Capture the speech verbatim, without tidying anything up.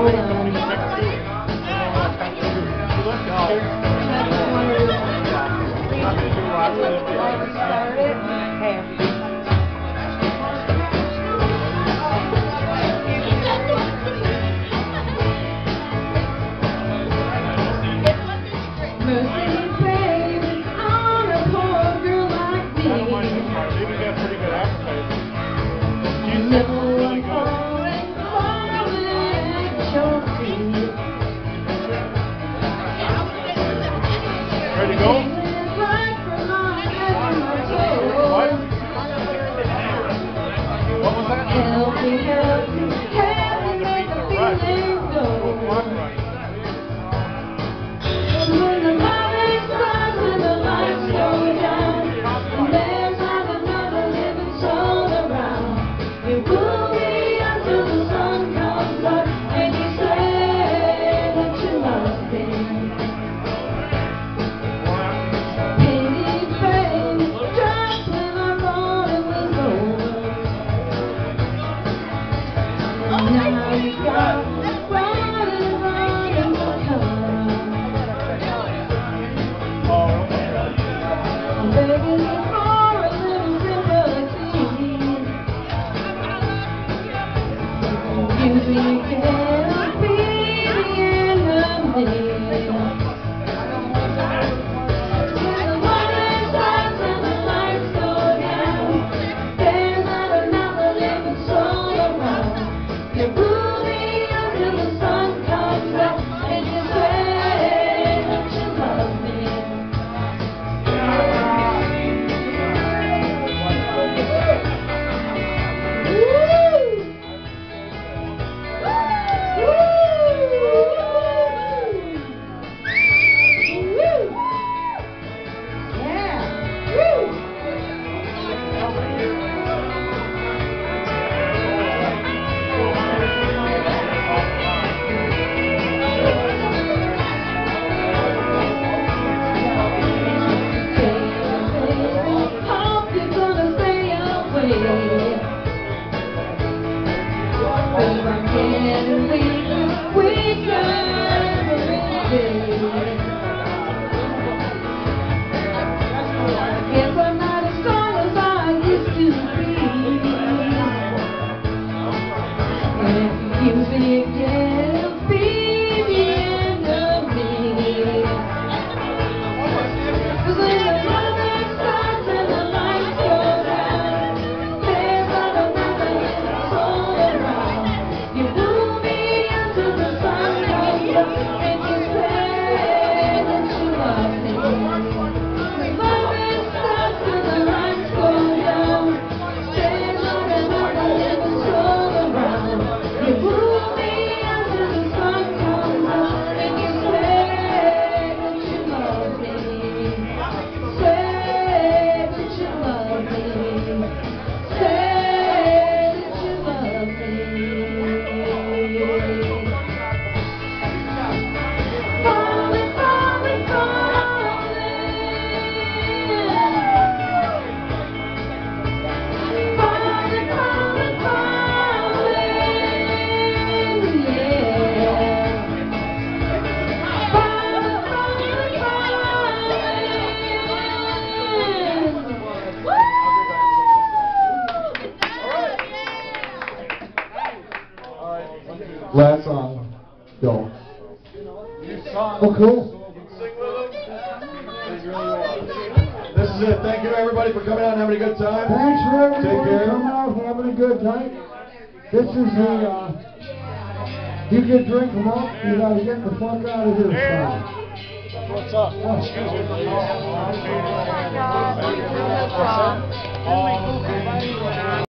Ready to go? What? What was that? Help me, help me, help me make the feeling go. When the lights rise, when the lights go down, and there's not another living soul around, you pull me until the sun comes up, and you say that you love me. Now you got running, running for cover. I'm begging you for a little sympathy. You can't be the enemy. When the lights rise and the lights go down, there's not another living soul around. You pull me until the sun comes up, and you say that you love me. Woo! Woo! Woo! Yeah! Woo! Hope you're gonna stay away. Babe, I'm getting weaker, weaker every day. Guess I'm not as strong as I used to be. And if you use me again, it'll be the end of me. 'Cause when the music starts and the lights go down, there's not another living soul around. You pull me until the sun comes up, and you say that you love me. When the music starts and the lights go down, there's not another living soul around. You pull me until the sun comes up, and you say that you love me. Say that you love me. Say that you love me. Falling, falling, falling. Falling, falling, falling. Yeah. Falling, falling, falling. Woo! Last song. Go. Oh, cool. This is it. Thank you everybody for coming out and having a good time. Thanks for everybody Take care. coming out, having a good night. This is the, uh, you can drink them up, you gotta get the fuck out of here. Son. What's up? Excuse me.